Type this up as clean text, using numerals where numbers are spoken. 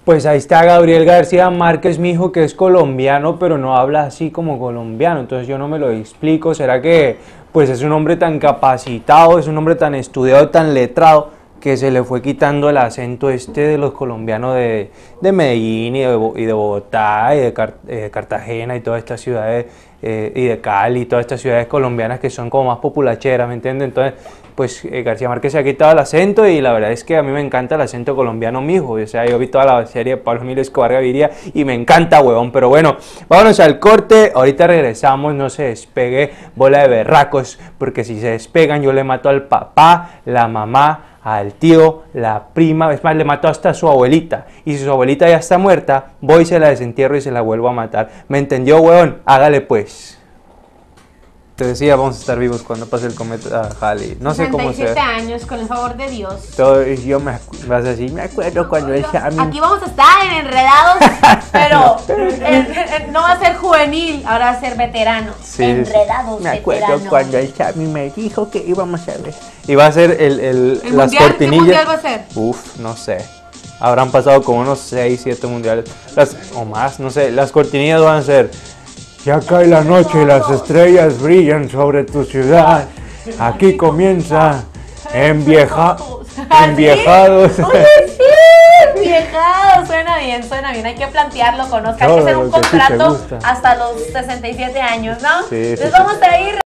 Pues ahí está Gabriel García Márquez, mi hijo, que es colombiano, pero no habla así como colombiano, entonces yo no me lo explico. ¿Será que pues es un hombre tan capacitado, es un hombre tan estudiado, tan letrado, que se le fue quitando el acento este de los colombianos de Medellín y de Bogotá y de Cartagena y todas estas ciudades, y de Cali y todas estas ciudades colombianas que son como más populacheras, ¿me entiendes? Entonces, pues García Márquez se ha quitado el acento y la verdad es que a mí me encanta el acento colombiano, mijo. O sea, yo vi toda la serie de Pablo Emilio Escobar Gaviria y me encanta, huevón. Pero bueno, vámonos al corte, ahorita regresamos, no se despegue, bola de berracos, porque si se despegan yo le mato al papá, la mamá, al tío, la prima, es más, le mató hasta a su abuelita. Y si su abuelita ya está muerta, voy y se la desentierro y se la vuelvo a matar. ¿Me entendió, huevón? Hágale pues. Te decía, vamos a estar vivos cuando pase el cometa Halley. No sé cómo sea. 67 años, con el favor de Dios. Todo, yo vas a decir, me acuerdo cuando el Sammy... Aquí vamos a estar en Enredados, pero no va a ser juvenil, ahora va a ser veterano. Sí, Enredados, me acuerdo veterano. cuando el Sammy me dijo que íbamos a ver. Y va a ser ¿El las mundial? cortinillas. ¿Qué mundial va a ser? Uf, no sé. Habrán pasado como unos 6, 7 mundiales. O más, no sé. Las cortinillas van a ser... Ya cae la noche y las estrellas brillan sobre tu ciudad. Aquí comienza Enviejados. Oye, sí, Enviejados, suena bien, hay que plantearlo, conozca, hay que hacer un Todo lo que a ti te contrato gusta. hasta los 67 años, ¿no? Sí, sí, Entonces sí. vamos a ir